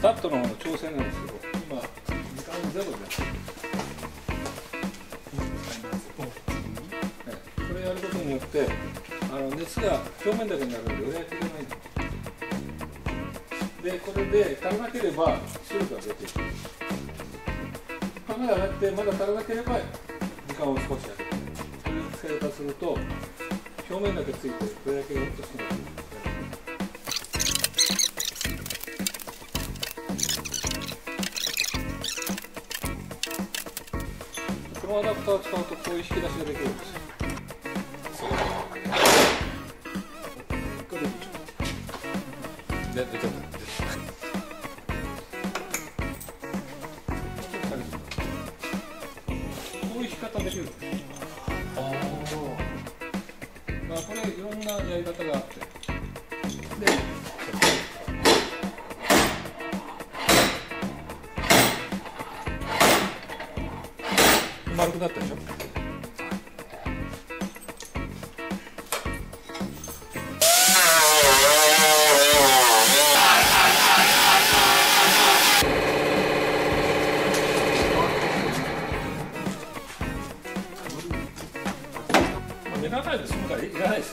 カットの方の調整なんですけど、今時間ゼロでやってる。これやることによって熱が表面だけになるので裏焼きがないので、これで足らなければ汁が出てくる。カメラ上がってまだ足らなければ時間を少し空けて、そういう使い方すると表面だけついて裏焼きが落としくなってくる。このアダプターを使うとこういう引き出しができるんですよ。出ちゃった。こういう引き方できる。まあこれいろんなやり方があって。で丸くなったでしょ。目立たないで済むからいらないです。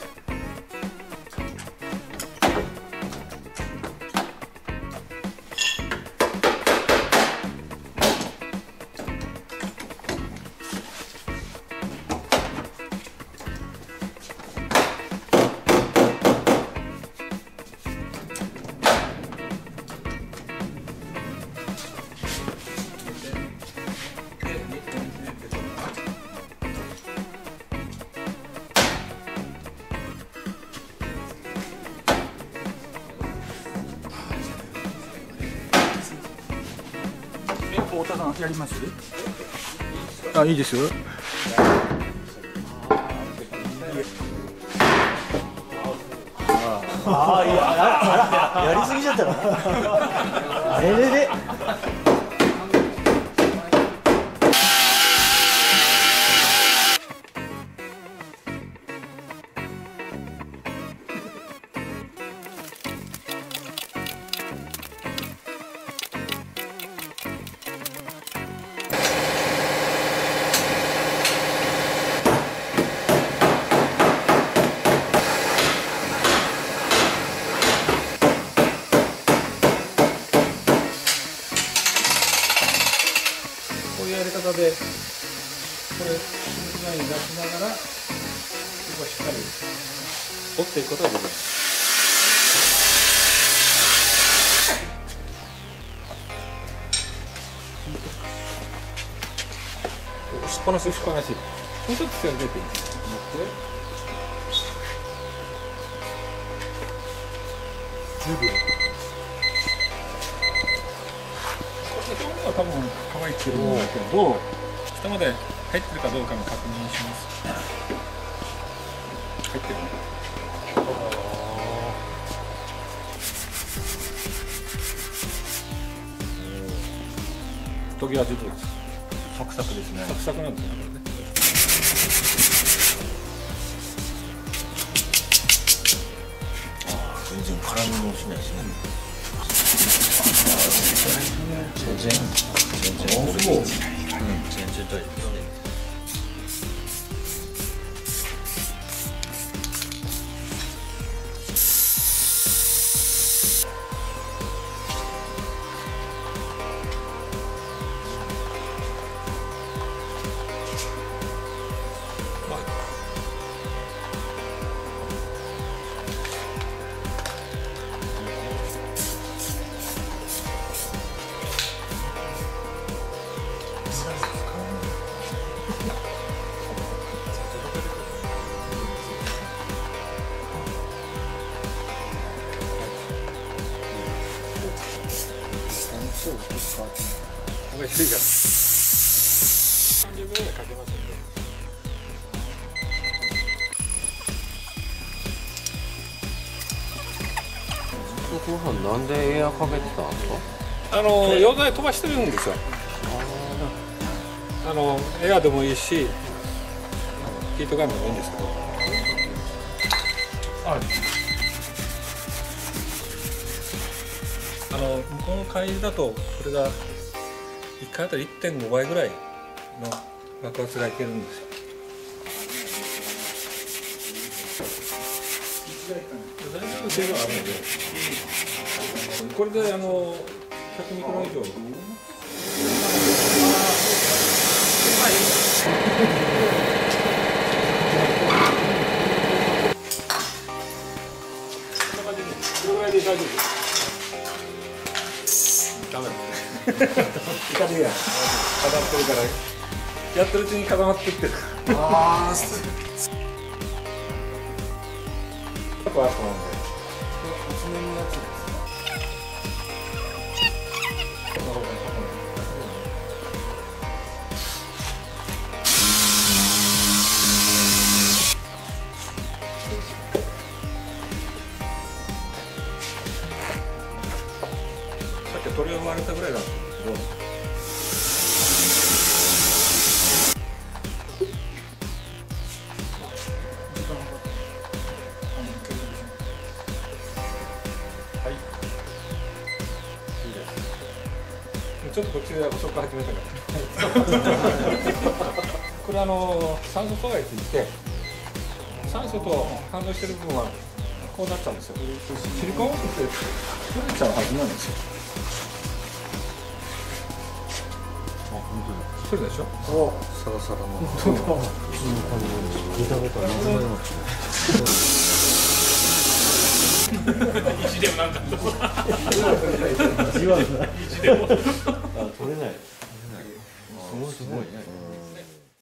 太田さんやります？あ、いいですよ。 ああ、いや、やりすぎちゃったな。あれれれ。 こういうやり方でこれデザイン出しながらここはしっかり折っていくことができます。押しっぱなし。もうちょっと強く出ていいです。持って10秒。表面は多分乾いてるんだけど、下まで入ってるかどうかの確認します。入ってるね。研ぎ味どうですか？ サクサクですね。 サクサクなんですよね、これね。 全然絡みもしないですね。全然大丈夫ですね。 これ低いから30秒ぐらいかけますんで。 ご飯なんでエアかけてたんですか？ 溶剤飛ばしてるんですよ。エアでもいいしヒートガンでもいいんですけど、 向こうの海流だとこれが1回あたり 1.5 倍ぐらいの爆発がいけるんですよ。大丈夫性があるので、これで100ミクロン以上。これぐらいで大丈夫です。ダメですね。いかねえや。固まってるから、やってるうちに固まってってる。ああ、ここはそうなんで。厚めのやつです。さっき取り終われたぐらいなんですけど。ちょっとこっちで遅く始めたからこれ酸素阻害っていって酸素と反応してる部分はこうなっちゃうんですよ。シリコンオフって取れちゃうはずなんですよ。あ、本当だ。取れたでしょ。 サラサラの見たことない。 意地でもなんか意地でも。あ、取れない。 すごいね。